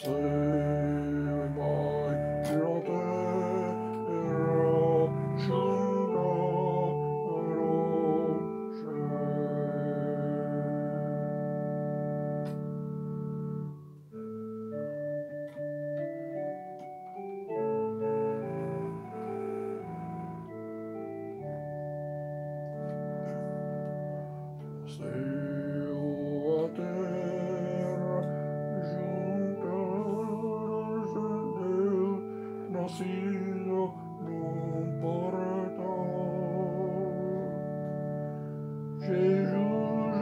Nacido num portal, Jesus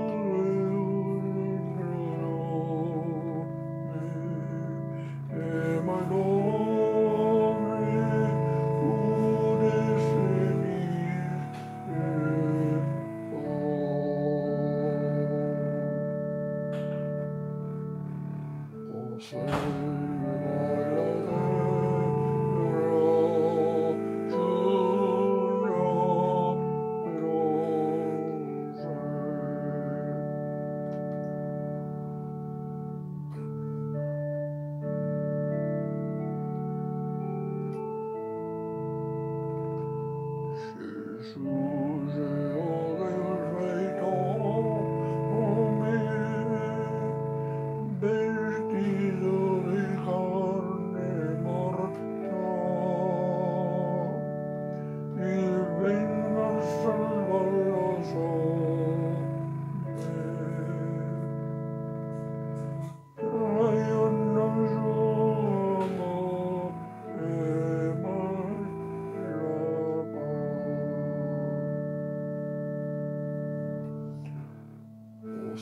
é meu nome, o definir Jesus é o Deus feito homem, vestido de carne mortal, e venga a salvar los hombres. Tráenos su amor y más la paz.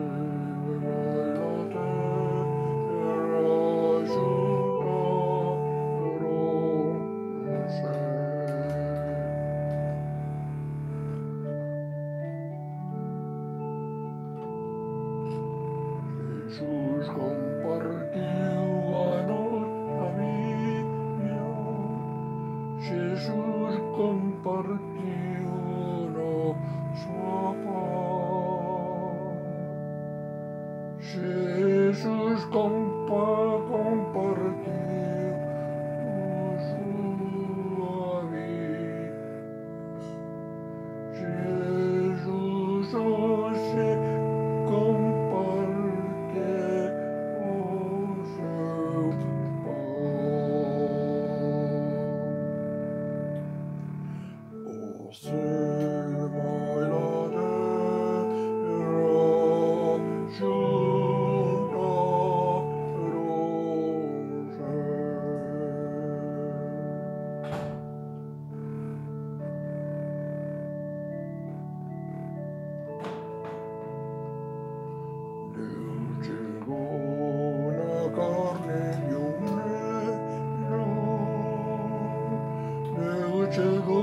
Jesús compartiu a nossa vida, Jesus compartiu nossa paz, Jesus compartiu sua vida, Jesus hoje comparte o seu pão. O céu vai lá terra Deus chegou na carne de negro, Deus chegou